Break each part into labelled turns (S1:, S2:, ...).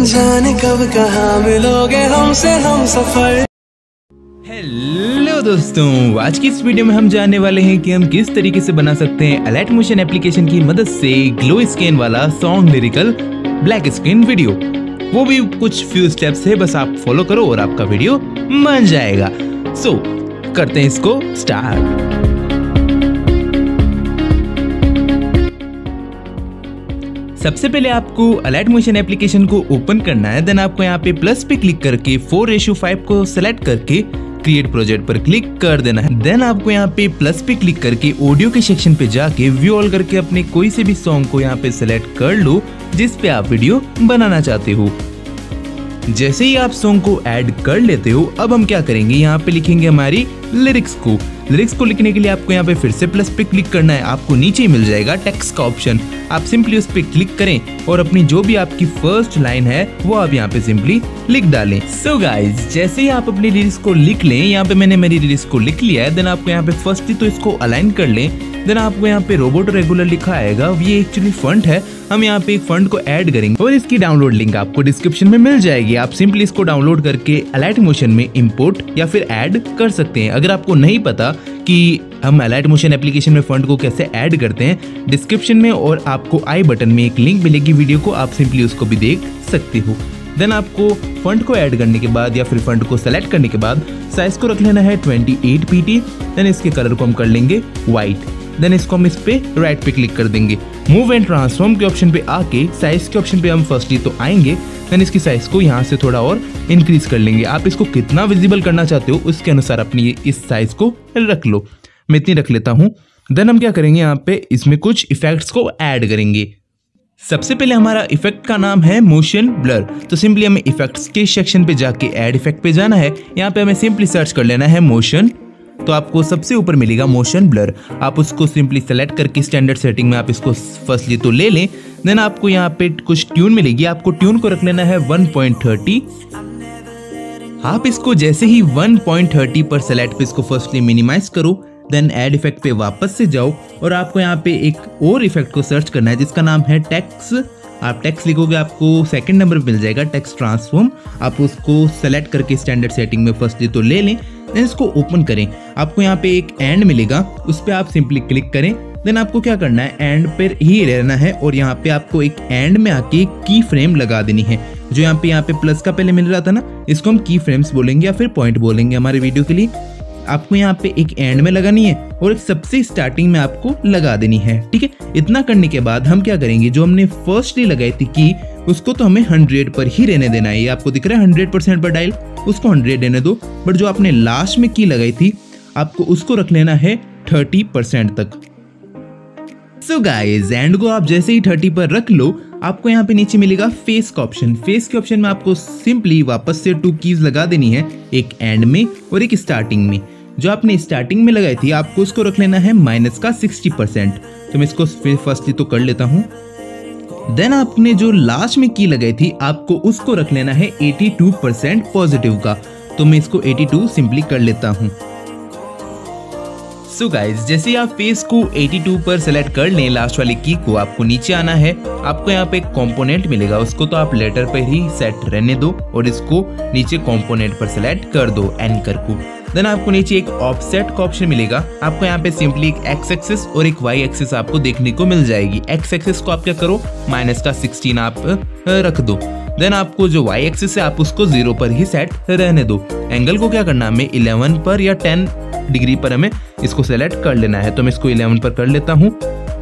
S1: जाने कब कहाँ मिलोगे हमसे हम सफर।
S2: हेलो दोस्तों, आज की इस वीडियो में हम जानने वाले हैं कि हम किस तरीके से बना सकते हैं अलर्ट मोशन एप्लीकेशन की मदद से ग्लो स्कैन वाला song lyrical black screen video. वो भी कुछ फ्यू स्टेप्स है, बस आप फॉलो करो और आपका वीडियो बन जाएगा। सो करते हैं इसको स्टार्ट। सबसे पहले आपको अलर्ट मोशन एप्लीकेशन को ओपन करना है। देन आपको यहाँ पे प्लस पे क्लिक करके 4:5 को सेलेक्ट करके क्रिएट प्रोजेक्ट पर क्लिक कर देना है। देन आपको यहाँ पे प्लस पे क्लिक करके ऑडियो के सेक्शन पे जाके व्यू ऑल करके अपने कोई से भी सॉन्ग को यहाँ पे सेलेक्ट कर लो जिस पे आप वीडियो बनाना चाहते हो। जैसे ही आप सॉन्ग को ऐड कर लेते हो, अब हम क्या करेंगे, यहाँ पे लिखेंगे हमारी लिरिक्स को। लिरिक्स को लिखने के लिए आपको यहाँ पे फिर से प्लस पे क्लिक करना है। आपको नीचे मिल जाएगा टेक्स्ट का ऑप्शन, आप सिंपली उस पे क्लिक करें और अपनी जो भी आपकी फर्स्ट लाइन है वो आप यहाँ पे सिंपली लिख डालें। सो गाइज, जैसे ही आप अपनी लिरिक्स को लिख लें, यहाँ पे मैंने मेरी लिरिक्स को लिख लिया है। देन आपको यहाँ पे फर्स्ट ही तो इसको अलाइन कर लें। देन आपको यहाँ पे रोबोट रेगुलर लिखा आएगा, ये एक्चुअली फंट है। हम यहाँ पे एक फंट को ऐड करेंगे और इसकी डाउनलोड लिंक आपको डिस्क्रिप्शन में मिल जाएगी। आप सिंपली इसको डाउनलोड करके अलर्ट मोशन में इंपोर्ट या फिर ऐड कर सकते हैं। अगर आपको नहीं पता कि हम अलर्ट मोशन एप्लीकेशन में फंट को कैसे ऐड करते हैं, डिस्क्रिप्शन में और आपको आई बटन में एक लिंक मिलेगी वीडियो को, आप सिंपली उसको भी देख सकते हो। देन आपको फंट को ऐड करने के बाद या फिर फंट को सेलेक्ट करने के बाद साइज को रख लेना है 28 pt। देन इसके कलर को हम कर लेंगे व्हाइट। देन इसको हम इस पे राइट पे क्लिक कर देंगे। मूव एंड ट्रांसफॉर्म के ऑप्शन पे आके साइज के ऑप्शन पे हम फर्स्टली तो आएंगे। देन इसकी साइज को यहाँ से थोड़ा और इंक्रीज कर लेंगे। आप इसको कितना विजिबल करना चाहते हो उसके अनुसार अपनी इस साइज को रख लो। मैं इतनी रख लेता हूँ। देन हम क्या करेंगे, यहाँ पे इसमें कुछ इफेक्ट्स को ऐड करेंगे। सबसे पहले हमारा इफेक्ट का नाम है मोशन ब्लर। तो सिंपली हमें इफेक्ट्स के सेक्शन पे जाके ऐड इफेक्ट पे जाना है। यहाँ पे हमें सिंपली सर्च कर लेना है मोशन, तो आपको सबसे ऊपर मिलेगा मोशन ब्लर। आप उसको सिंपली सेलेक्ट करके स्टैंडर्ड सेटिंग में आप इसको फर्स्टली तो ले लें। देन आपको यहाँ पे कुछ ट्यून मिलेगी, आपको ट्यून को रख लेना है 1.30। आप इसको जैसे ही 1.30 पर सेलेक्ट पे इसको फर्स्टली मिनिमाइज करो। देन ऐड इफेक्ट पे वापस से जाओ और आपको यहाँ पे एक और इफेक्ट को सर्च करना है जिसका नाम है टेक्स। आप टेक्स लिखोगे, आपको सेकंड नंबर पे मिल जाएगा टेक्स्ट ट्रांसफॉर्म। आप उसको सेलेक्ट करके स्टैंडर्ड सेटिंग में फर्स्टली तो ले लें। देन इसको ओपन करें। आपको यहाँ पे एक एंड मिलेगा, उस पर आप सिंपली क्लिक करें। देन आपको क्या करना है, एंड पर ही रहना है और यहाँ पे आपको एक एंड में आके की फ्रेम लगा देनी है। जो यहाँ पे प्लस का पहले मिल रहा था ना, इसको हम की फ्रेम्स बोलेंगे या फिर पॉइंट बोलेंगे हमारे वीडियो के लिए। आपको यहाँ पे एक एंड में लगानी है और एक सबसे स्टार्टिंग में आपको लगा देनी है। ठीक है, इतना करने के बाद हम क्या करेंगे, जो हमने फर्स्टली लगाई थी की, उसको तो हमें 100 पर ही रहने देना है। ये आपको दिख रहा है 100% पर डायल, उसको 100 रहने दो। बट जो आपने लास्ट में की लगाई थी, आपको उसको रख लेना है 30% तक। सो गाइस, एंड को आप जैसे ही 30 पर रख लो, आपको यहाँ पे नीचे मिलेगा फेस का ऑप्शन। फेस के ऑप्शन में आपको सिंपली वापस से 2 कीज लगा देनी है, एक एंड में और एक स्टार्टिंग में। जो आपने स्टार्टिंग में लगाई थी, आपको उसको रख लेना है माइनस का 60%। तो मैं इसको फर्स्टली तो कर लेता हूँ। देन आपने जो लास्ट में की लगाई थी, आपको उसको रख लेना है 82% पॉजिटिव का। तो मैं इसको 82 सिंपली कर लेता हूँ। सो गाइज, जैसे आप फेस को 82 पर सेलेक्ट कर लें, लास्ट वाली की को, आपको नीचे आना है। आपको यहाँ पे एक कंपोनेंट मिलेगा, उसको तो आप लेटर पर ही सेट रहने दो और इसको नीचे कंपोनेंट पर सेलेक्ट कर दो, एंकर को। देन आपको नीचे एक ऑफसेट का ऑप्शन मिलेगा। आपको यहाँ पे सिंपली एक एक्स एक्सिस और एक वाई एक्सिस आपको देखने को मिल जाएगी। एक्स एक्सिस को आप क्या करो, माइनस का 16 आप रख दो। देन आपको जो वाई एक्सिस है, आप उसको 0 पर ही सेट रहने दो। एंगल को क्या करना है, हमें 11 पर या 10 डिग्री पर हमें इसको सेलेक्ट कर लेना है। तो मैं इसको 11 पर कर लेता हूँ।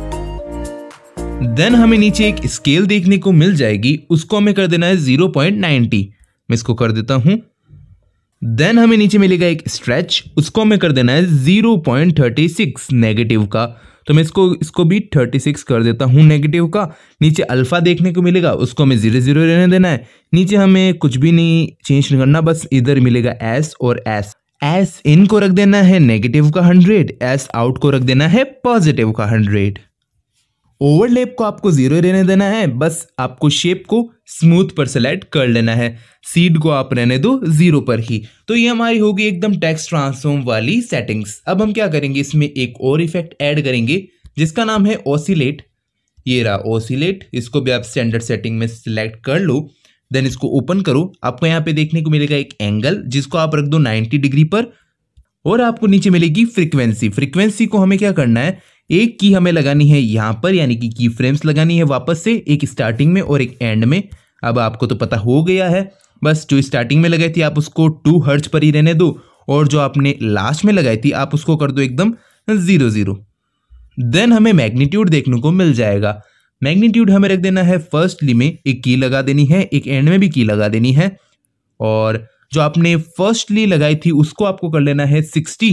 S2: देन हमें नीचे एक स्केल देखने को मिल जाएगी, उसको हमें कर देना है 0.90। मैं इसको कर देता हूँ। देन हमें नीचे मिलेगा एक स्ट्रेच, उसको हमें कर देना है 0.36 नेगेटिव का। तो मैं इसको भी 36 कर देता हूँ नेगेटिव का। नीचे अल्फा देखने को मिलेगा, उसको हमें 0 रहने देना है। नीचे हमें कुछ भी नहीं चेंज करना, बस इधर मिलेगा एस और एस इन को रख देना है नेगेटिव का 100, एस आउट को रख देना है पॉजिटिव का 100। ओवरलैप को आपको 0 रहने देना है, बस आपको शेप को स्मूथ पर सेलेक्ट कर लेना है। सीड को आप रहने दो 0 पर ही। तो ये हमारी होगी एकदम टेक्स्ट ट्रांसफॉर्म वाली सेटिंग्स। अब हम क्या करेंगे, इसमें एक और इफेक्ट ऐड करेंगे जिसका नाम है ऑसिलेट। ये रहा ऑसिलेट, इसको भी आप स्टैंडर्ड सेटिंग में सिलेक्ट कर लो। देन इसको ओपन करो, आपको यहाँ पे देखने को मिलेगा एक एंगल जिसको आप रख दो 90 डिग्री पर, और आपको नीचे मिलेगी फ्रीक्वेंसी। फ्रीक्वेंसी को हमें क्या करना है, एक की हमें लगानी है यहाँ पर, यानी कि की फ्रेम्स लगानी है वापस से, एक स्टार्टिंग में और एक एंड में। अब आपको तो पता हो गया है, बस जो स्टार्टिंग में लगाई थी आप उसको 2 हर्ट्ज पर ही रहने दो, और जो आपने लास्ट में लगाई थी आप उसको कर दो एकदम 0 देन हमें मैग्नीट्यूड देखने को मिल जाएगा। मैग्नीट्यूड हमें रख देना है फर्स्टली में एक की लगा देनी है, एक एंड में भी की लगा देनी है, और जो आपने फर्स्टली लगाई थी उसको आपको कर लेना है 60,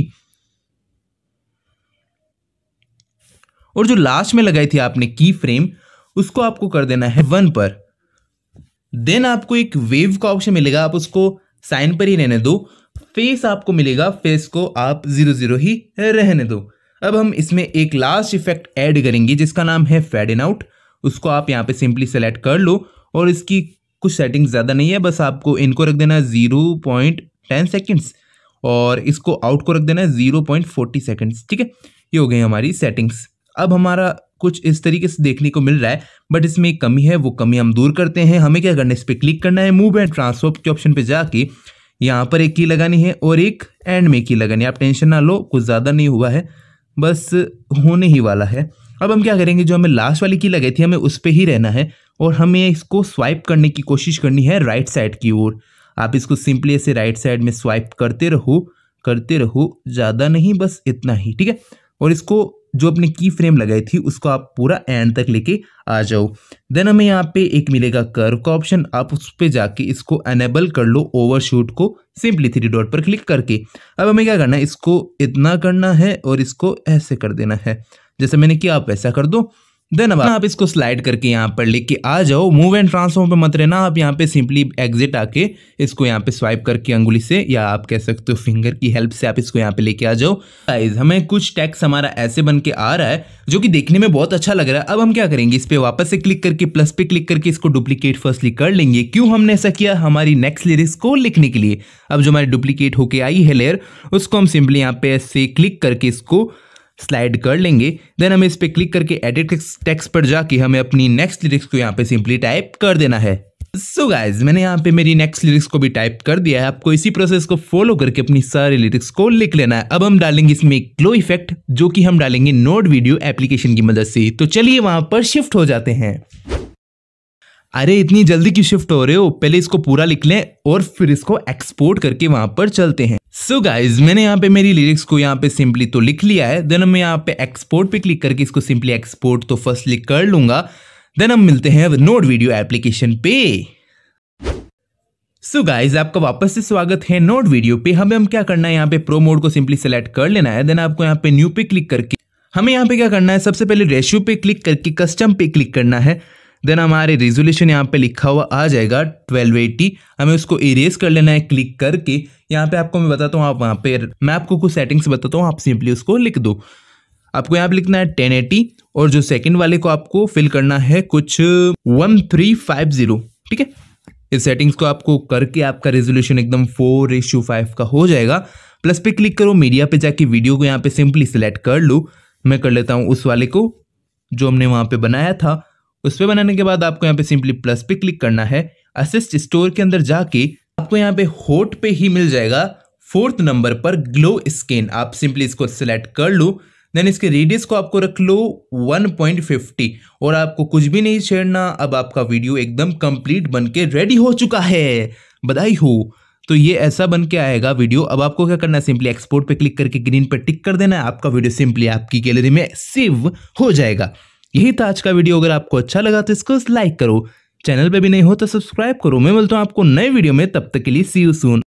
S2: और जो लास्ट में लगाई थी आपने की फ्रेम उसको आपको कर देना है 1 पर। देन आपको एक वेव का ऑप्शन मिलेगा, आप उसको साइन पर ही रहने दो। फेस आपको मिलेगा, फेस को आप 0 ही रहने दो। अब हम इसमें एक लास्ट इफेक्ट ऐड करेंगे जिसका नाम है फेड इन आउट। उसको आप यहाँ पे सिंपली सेलेक्ट कर लो, और इसकी कुछ सेटिंग्स ज़्यादा नहीं है, बस आपको इनको रख देना है 0.10 सेकेंड्स, और इसको आउट को रख देना है 0.40 सेकेंड्स। ठीक है, ये हो गई हमारी सेटिंग्स। अब हमारा कुछ इस तरीके से देखने को मिल रहा है, बट इसमें एक कमी है, वो कमी हम दूर करते हैं। हमें क्या करना है, इस पर क्लिक करना है, मूव एंड ट्रांसफॉर्म के ऑप्शन पे जाके यहाँ पर एक की लगानी है और एक एंड में की लगानी है। आप टेंशन ना लो, कुछ ज़्यादा नहीं हुआ है, बस होने ही वाला है। अब हम क्या करेंगे, जो हमें लास्ट वाली की लगाई थी हमें उस पर ही रहना है, और हमें इसको स्वाइप करने की कोशिश करनी है राइट साइड की ओर। आप इसको सिंपली ऐसे राइट साइड में स्वाइप करते रहो, ज़्यादा नहीं, बस इतना ही। ठीक है, और इसको जो अपनी की फ्रेम लगाई थी उसको आप पूरा एंड तक लेके आ जाओ। देन हमें यहाँ पे एक मिलेगा कर्व का ऑप्शन, आप उस पर जाके इसको एनेबल कर लो ओवरशूट को, सिंपली 3 डॉट पर क्लिक करके। अब हमें क्या करना है, इसको इतना करना है और इसको ऐसे कर देना है, जैसे मैंने किया आप वैसा कर दो। देन अब आप इसको स्लाइड करके यहाँ पर लेके आ जाओ। मूव एंड ट्रांसफॉर्म पे मत रहना, आप यहाँ पे सिंपली एग्जिट आके इसको यहाँ पे स्वाइप करके अंगुली से, या आप कह सकते हो फिंगर की हेल्प से, आप इसको यहाँ पे लेके आ जाओ। गाइस, हमें कुछ टेक्स्ट हमारा ऐसे बन के आ रहा है जो कि देखने में बहुत अच्छा लग रहा है। अब हम क्या करेंगे, इस पे वापस से क्लिक करके प्लस पे क्लिक करके इसको डुप्लीकेट फर्स्टली कर लेंगे। क्यों हमने ऐसा किया, हमारी नेक्स्ट लिरिक्स को लिखने के लिए। अब जो हमारी डुप्लीकेट होके आई है लेयर, उसको हम सिंपली यहाँ पे ऐसे क्लिक करके इसको स्लाइड कर लेंगे। देन हमें इस पे क्लिक करके एडिट टेक्स्ट पर जाके हमें अपनी नेक्स्ट लिरिक्स को यहाँ पे सिंपली टाइप कर देना है। सो गाइज, मैंने यहाँ पे मेरी नेक्स्ट लिरिक्स को भी टाइप कर दिया है। आपको इसी प्रोसेस को फॉलो करके अपनी सारी लिरिक्स को लिख लेना है। अब हम डालेंगे इसमें एक ग्लो इफेक्ट, जो कि हम डालेंगे नोड वीडियो एप्लीकेशन की मदद से। तो चलिए वहां पर शिफ्ट हो जाते हैं। अरे इतनी जल्दी क्यों शिफ्ट हो रहे हो, पहले इसको पूरा लिख लें और फिर इसको एक्सपोर्ट करके वहां पर चलते हैं। सो गाइज, मैंने यहाँ पे मेरी लिरिक्स को यहाँ पे सिंपली तो लिख लिया है। देन मैं यहाँ पे एक्सपोर्ट पे क्लिक करके इसको सिंपली एक्सपोर्ट तो फर्स्टली कर लूंगा। देन हम मिलते हैं नोड वीडियो एप्लीकेशन पे। सो गाइज, आपका वापस से स्वागत है नोड वीडियो पे। हमें हम क्या करना है, यहाँ पे प्रो मोड को सिंपली सेलेक्ट कर लेना है। देन आपको यहाँ पे न्यू पे क्लिक करके हमें यहाँ पे क्या करना है, सबसे पहले रेशियो पे क्लिक करके कस्टम पे क्लिक करना है। देन हमारे रेजोल्यूशन यहाँ पे लिखा हुआ आ जाएगा 1280, हमें उसको इरेज कर लेना है क्लिक करके। यहाँ पे आपको मैं बताता हूँ, आप वहाँ पे मैं आपको कुछ सेटिंग्स बताता हूँ, आप सिंपली उसको लिख दो। आपको यहाँ पे लिखना है 1080, और जो सेकंड वाले को आपको फिल करना है कुछ 1350। ठीक है, इस सेटिंग्स को आपको करके आपका रेजोल्यूशन एकदम 4:5 का हो जाएगा। प्लस पे क्लिक करो, मीडिया पे जाके वीडियो को यहाँ पे सिंपली सिलेक्ट कर लो। मैं कर लेता हूँ उस वाले को जो हमने वहाँ पे बनाया था। उस पे बनाने के बाद आपको यहाँ पे सिंपली प्लस पे क्लिक करना है। असिस्ट स्टोर के अंदर जाके आपको यहाँ पे होट पे ही मिल जाएगा 4th नंबर पर ग्लो स्किन। आप सिंपली इसको सिलेक्ट कर लो। देन इसके रेडियस को आपको रख लो 1.50, और आपको कुछ भी नहीं छेड़ना। अब आपका वीडियो एकदम कंप्लीट बन के रेडी हो चुका है, बधाई हो। तो ये ऐसा बन के आएगा वीडियो। अब आपको क्या करना है, सिंपली एक्सपोर्ट पे क्लिक करके ग्रीन पर टिक कर देना है। आपका वीडियो सिंपली आपकी गैलरी में सेव हो जाएगा। यही था आज का वीडियो। अगर आपको अच्छा लगा तो इसको लाइक करो, चैनल पे भी नहीं हो तो सब्सक्राइब करो। मैं मिलता हूँ आपको नए वीडियो में, तब तक के लिए सी यू सून।